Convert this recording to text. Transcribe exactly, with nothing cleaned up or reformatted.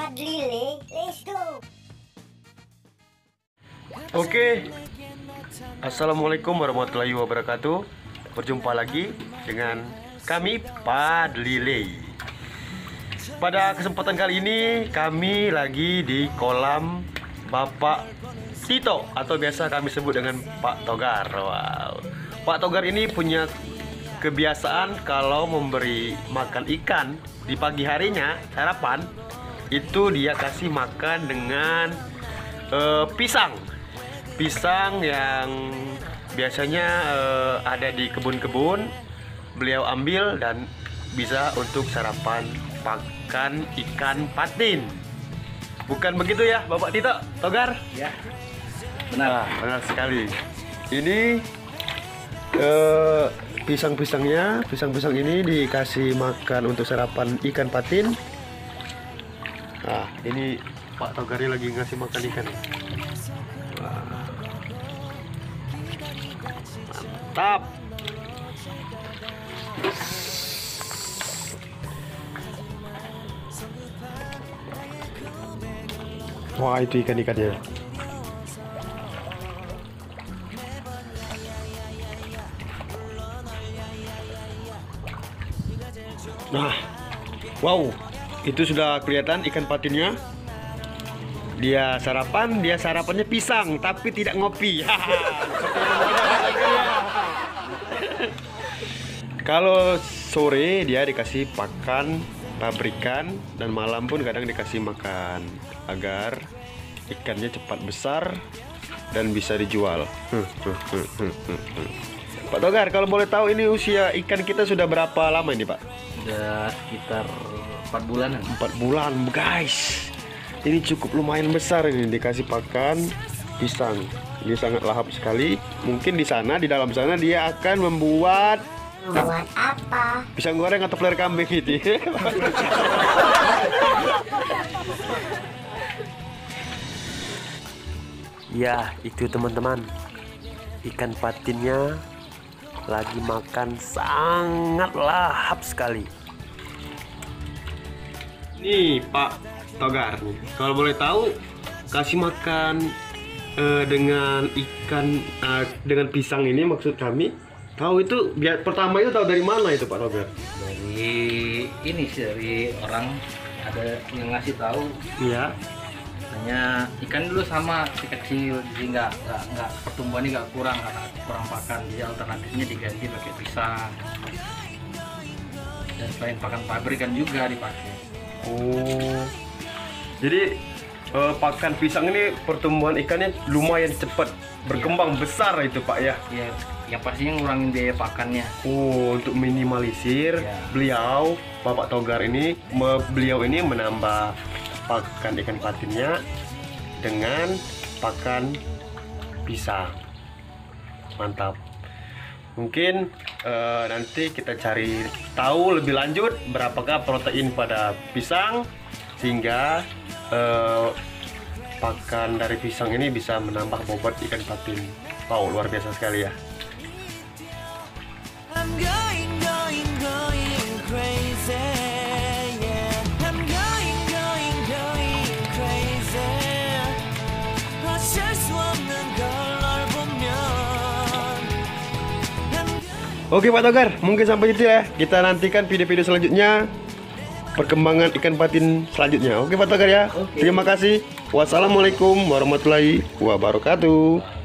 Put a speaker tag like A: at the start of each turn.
A: Padlile, let's go.
B: Oke, assalamualaikum warahmatullahi wabarakatuh. Berjumpa lagi dengan kami Padlile. Pada kesempatan kali ini kami lagi di kolam Bapak Tito atau biasa kami sebut dengan Pak Togar. Wow, Pak Togar ini punya kebiasaan kalau memberi makan ikan di pagi harinya sarapan itu dia kasih makan dengan uh, pisang. Pisang yang biasanya uh, ada di kebun-kebun, beliau ambil dan bisa untuk sarapan pakan ikan patin. Bukan begitu ya, Bapak Tito Togar?
C: Ya, benar.
B: Nah, benar sekali. Ini uh, pisang-pisangnya, pisang-pisang ini dikasih makan untuk sarapan ikan patin. Nah, ini Pak Togar lagi ngasih makan ikan. Wah. Mantap. Wah, itu ikan-ikannya. Nah, wow, itu sudah kelihatan ikan patinnya. Dia sarapan, dia sarapannya pisang, tapi tidak ngopi. Kalau sore dia dikasih pakan pabrikan dan malam pun kadang dikasih makan agar ikannya cepat besar dan bisa dijual. Pak Togar, kalau boleh tahu ini usia ikan kita sudah berapa lama ini, Pak?
C: Sudah sekitar empat bulanan.
B: Empat bulan, guys. Ini cukup lumayan besar ini dikasih pakan pisang. Ini sangat lahap sekali. Mungkin di sana, di dalam sana dia akan membuat
A: Buat apa?
B: pisang goreng atau peler kambing gitu. Ya, itu teman-teman. Ikan patinnya lagi makan sangat lahap sekali. Nih Pak Togar, kalau boleh tahu kasih makan uh, dengan ikan uh, dengan pisang ini maksud kami. Tahu itu biar pertama itu tahu dari mana itu Pak Togar?
C: Dari ini sih, dari orang ada yang ngasih tahu.
B: Iya.
C: Hanya ikan dulu sama si kecil, jadi nggak nggak nggak pertumbuhannya nggak kurang karena kurang pakan. Jadi alternatifnya diganti pakai pisang. Dan selain pakan pabrikan juga dipakai.
B: Oh, jadi uh, pakan pisang ini pertumbuhan ikannya lumayan cepat berkembang, iya, besar itu Pak ya?
C: Ya, yang pastinya ngurangin biaya pakannya.
B: Oh, untuk minimalisir, ya, beliau Bapak Togar ini, me, beliau ini menambah pakan ikan patinnya dengan pakan pisang. Mantap. Mungkin uh, nanti kita cari tahu lebih lanjut berapakah protein pada pisang sehingga uh, pakan dari pisang ini bisa menambah bobot ikan patin. Wow, luar biasa sekali ya.
D: I'm going, going, going crazy, yeah. I'm going, going, going crazy. 어쩔 수 없는 걸 널 보면.
B: Oke Pak Togar, mungkin sampai itu ya. Kita nantikan video-video selanjutnya, perkembangan ikan patin selanjutnya. Oke Pak Togar ya.
C: Oke.
B: Terima kasih. Wassalamualaikum warahmatullahi wabarakatuh.